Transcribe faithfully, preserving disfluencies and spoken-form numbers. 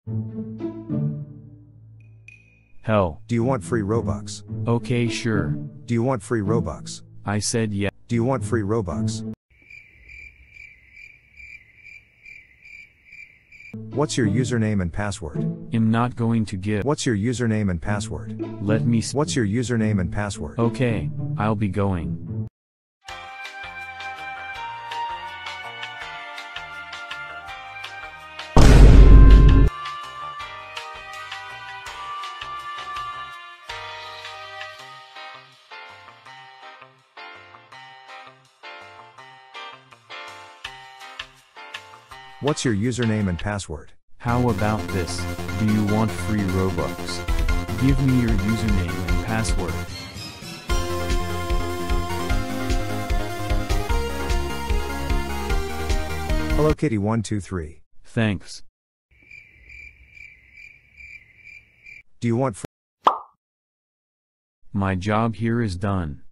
Hell. Do you want free Robux? Okay, sure. Do you want free Robux? I said yeah. Do you want free Robux? What's your username and password? I'm not going to give. What's your username and password? Let me s- What's your username and password? Okay, I'll be going. What's your username and password? How about this? Do you want free Robux? Give me your username and password. Hello Kitty one two three. Thanks. Do you want free? My job here is done.